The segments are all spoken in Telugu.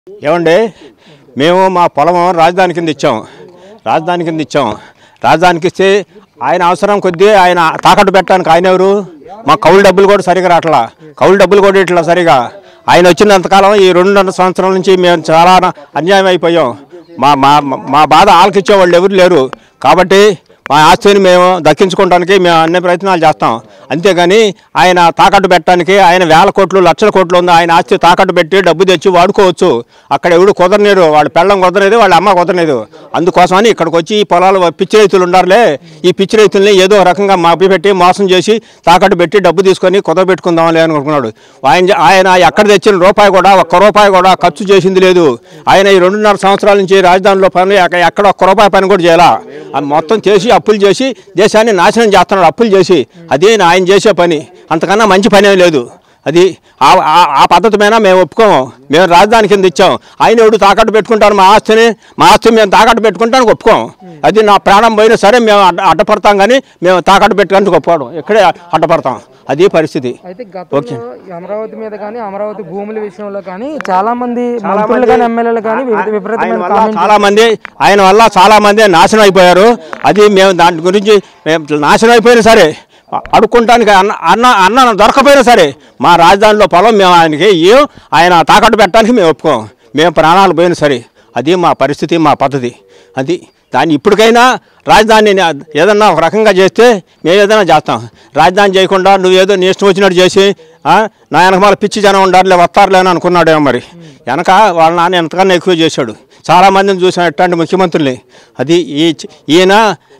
ఏమండి మేము మా పొలం రాజధాని కింద ఇచ్చాం. రాజధానికి ఇస్తే ఆయన అవసరం కొద్దీ ఆయన తాకట్టు పెట్టడానికి ఆయన ఎవరు? మా కౌలు డబ్బులు కూడా సరిగా రావట్లా. కౌలు డబ్బులు కూడా ఇట్లా సరిగా ఆయన వచ్చినంతకాలం ఈ 2.5 సంవత్సరాల నుంచి మేము చాలా అన్యాయం అయిపోయాం. మా మా మా బాధ ఆలకిచ్చే వాళ్ళు ఎవరు లేరు. కాబట్టి మా ఆస్తిని మేము దక్కించుకోవడానికి మేము అన్ని ప్రయత్నాలు చేస్తాం. అంతేగాని ఆయన తాకట్టు పెట్టడానికి ఆయన వేల కోట్లు లక్షల కోట్లు ఉంది. ఆయన ఆస్తి తాకట్టు పెట్టి డబ్బు తెచ్చి వాడుకోవచ్చు. అక్కడ ఎవడు కుదరనేరు, వాళ్ళ పెళ్ళం కుదరలేదు, వాళ్ళ అమ్మ కుదరలేదు. అందుకోసమని ఇక్కడికి వచ్చి ఈ పొలాలు పిచ్చి రైతులు ఉండారులే, ఈ పిచ్చి రైతుల్ని ఏదో రకంగా మభ్యపెట్టి మోసం చేసి తాకట్టు పెట్టి డబ్బు తీసుకొని కుదరబెట్టుకుందామని అనుకున్నాడు. ఆయన ఎక్కడ తెచ్చిన రూపాయి కూడా ఒక్క రూపాయి కూడా ఖర్చు చేసింది లేదు. ఆయన ఈ 2.5 సంవత్సరాల నుంచి రాజధానిలో పని ఎక్కడ ఒక్క రూపాయి పని కూడా చేయాల. మొత్తం చేసి అప్పులు చేసి దేశాన్ని నాశనం చేస్తున్నాడు. అప్పులు చేసి అదే ఆయన చేసే పని. అంతకన్నా మంచి పని ఏం లేదు. అది ఆ పద్ధతి మీద మేము ఒప్పుకోము. మేము రాజధాని కింద ఇచ్చాం. ఆయన ఎవడు తాకట్టు పెట్టుకుంటారు మా ఆస్తి మేము తాకట్టు పెట్టుకుంటానికి ఒప్పుకోము. అది నా ప్రాణం పోయినా సరే మేము అడ్డపడతాం, కానీ మేము తాకట్టు పెట్టుకోవడానికి ఒప్పుకోవడం ఇక్కడే అడ్డపడతాం. అది పరిస్థితి. అయితే గతంలో అమరావతి మీద కానీ అమరావతి భూముల విషయంలో కానీ చాలా మంది మంత్రులు కానీ ఎమ్మెల్యేలు కానీ చాలా మంది ఆయన వల్ల చాలా మంది నాశనం అయిపోయారు. అది మేము దాని గురించి మేము నాశనం అయిపోయినా సరే అడుక్కుంటానికి అన్న దొరకపోయినా సరే మా రాజధానిలో పొలం మేము ఆయనకి ఆయన తాకట్టు పెట్టడానికి మేము ఒప్పుకోం. మేము ప్రాణాలు పోయినా సరే అది మా పరిస్థితి, మా పద్ధతి. అది దాన్ని ఇప్పటికైనా రాజధానిని ఏదన్నా ఒక రకంగా చేస్తే మేము ఏదైనా చేస్తాం. రాజధాని చేయకుండా నువ్వేదో నీ ఇష్టం వచ్చినట్టు చేసి నా వెనక పిచ్చి జనం ఉండారులే వస్తారులేని అనుకున్నాడేమో. మరి వెనక వాళ్ళ నాన్న ఎంతకన్నా ఎక్కువ చేశాడు. చాలామందిని చూసాం ఎట్లాంటి ముఖ్యమంత్రుల్ని. అది ఈయన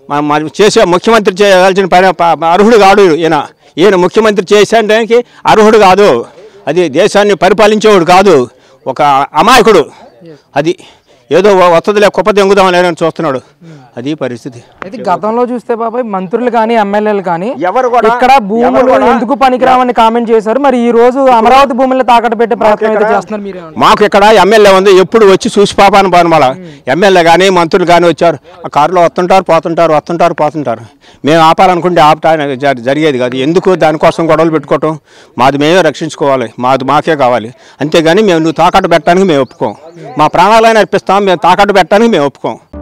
చేసే ముఖ్యమంత్రి చేయాల్సిన పని అర్హుడు కాడు. ఈయన ముఖ్యమంత్రి చేసేదానికి అర్హుడు కాదు. అది దేశాన్ని పరిపాలించేవాడు కాదు, ఒక అమాయకుడు. అది ఏదో వత్తదిలే కుప్ప దెంగుదామని లేదని చూస్తున్నాడు. అది పరిస్థితి. అయితే గతంలో చూస్తే బాబాయ్ మంత్రులు కానీ ఎమ్మెల్యేలు కానీ ఇక్కడ భూములు ఎందుకు పనికిరావని కామెంట్ చేశారు. మరి ఈ రోజు అమరావతి భూములను తాకట్టు పెట్టే ప్రయత్నం అయితే చేస్తున్నారు మీరు. మాకు ఇక్కడ ఎమ్మెల్యే ఉంది, ఎప్పుడు వచ్చి చూసి పాపాను మళ్ళా ఎమ్మెల్యే కానీ మంత్రులు కానీ వచ్చారు. ఆ కారులో వస్తుంటారు పోతుంటారు. మేము ఆపాలనుకుంటే ఆపటానికి జరిగేది కాదు. ఎందుకు దానికోసం గొడవలు పెట్టుకోవటం? మాది మేమే రక్షించుకోవాలి, మాకే కావాలి. అంతేగాని నువ్వు తాకట్టు పెట్టడానికి మేము ఒప్పుకోం. మా ప్రాణాలైనా అర్పిస్తాం, మేము తాకట్టు పెట్టడానికి మేము ఒప్పుకోం.